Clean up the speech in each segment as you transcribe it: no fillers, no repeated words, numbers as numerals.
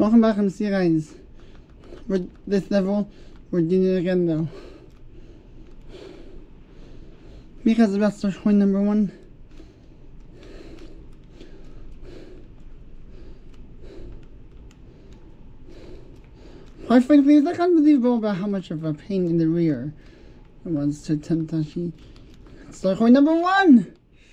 Welcome back on see guys. For this level, we're doing it again though. Because the best start coin number 1. Quite frankly, it's like unbelievable about how much of a pain in the rear it was to attempt to actually start coin number 1.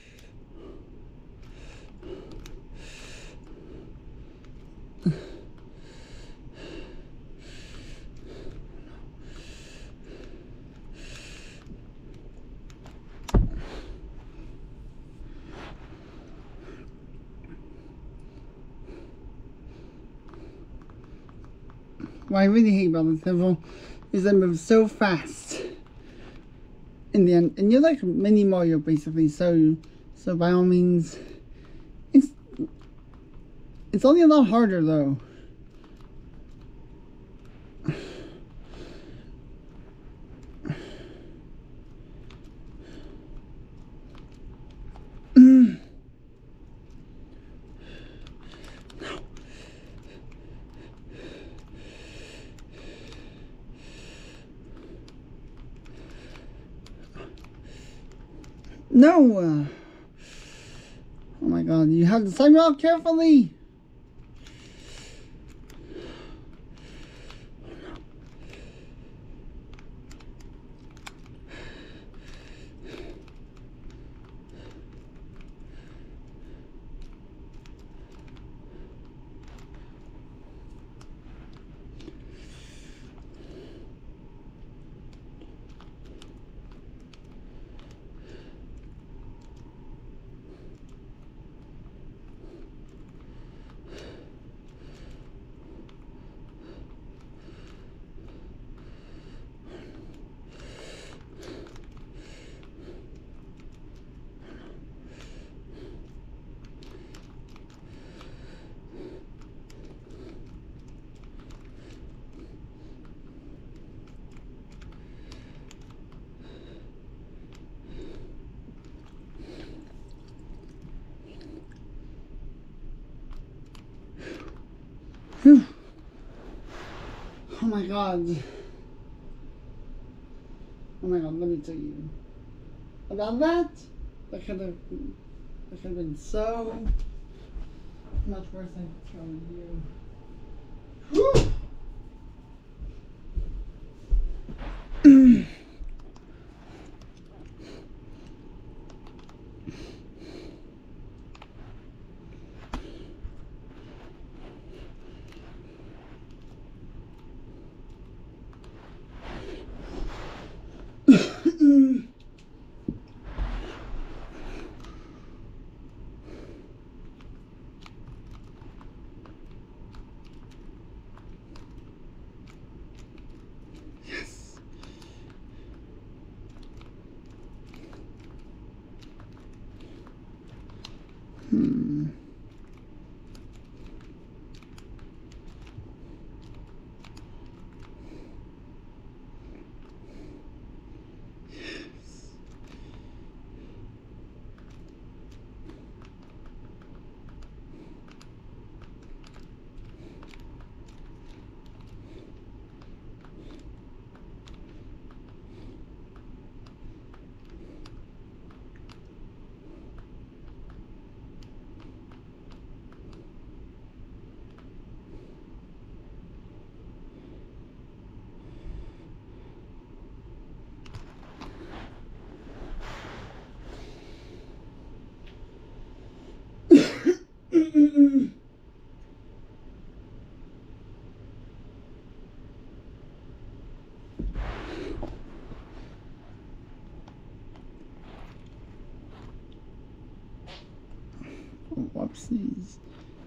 What I really hate about this level is that it moves so fast in the end, and you're like mini Mario basically. So by all means, it's only a lot harder though. No! Oh my god, you have to sign out carefully! Whew. Oh my god. Oh my god, let me tell you. About that, that could have been so much worse than throwing you. Whew. Yes. Whoopsies.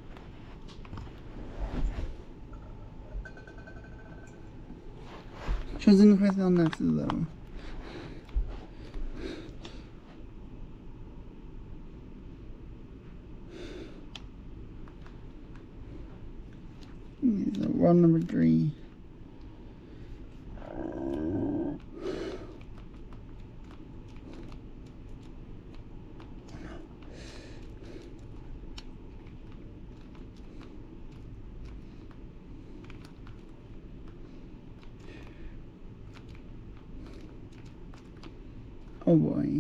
Choosing the person on next though. Round number 3. Oh boy.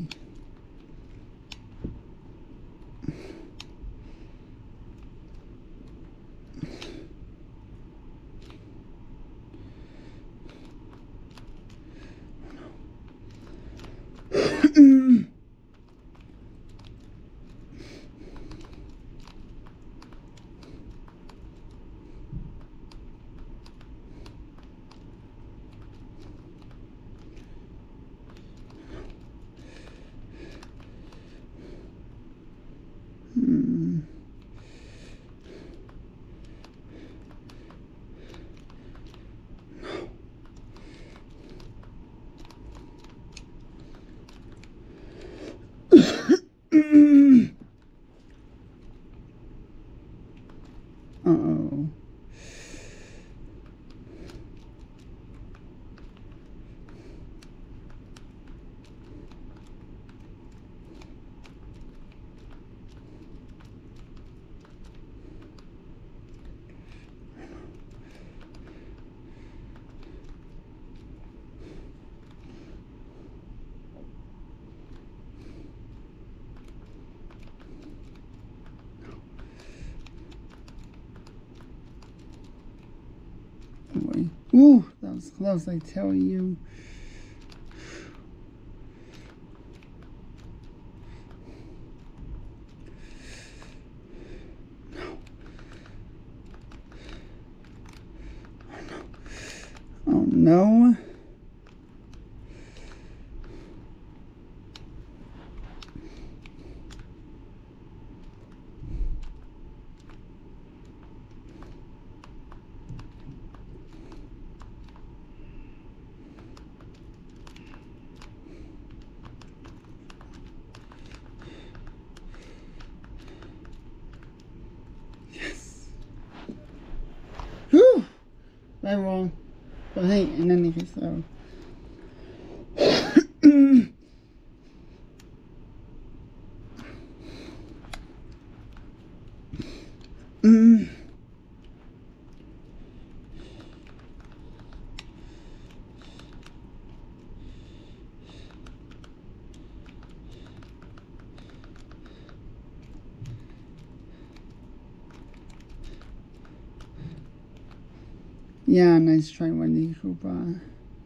Uh-oh. Boy. Ooh, that was close, I tell you. Oh no. Whew! Very wrong. But hey, in any case, though. Yeah, nice try, Wendy Cooper.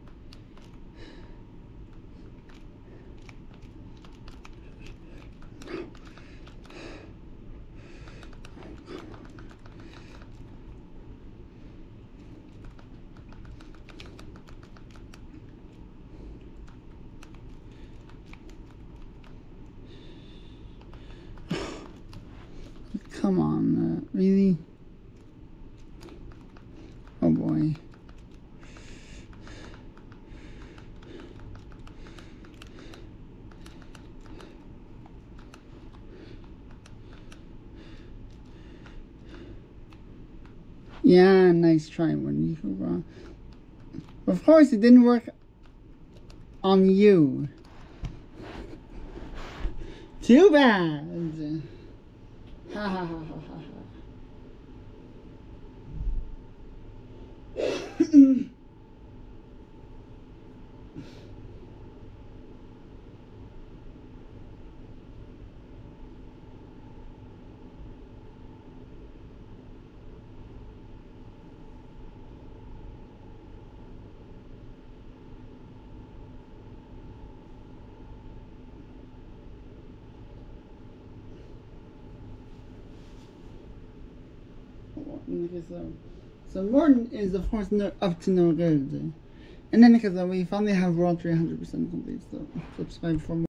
Come on, really? Oh boy. Yeah, nice try, Wendy Cooper. Of course, it didn't work on you. Too bad. Ha ha ha ha ha. So Morton is of course up to no good. And then because we finally have World 300% complete, so subscribe for more.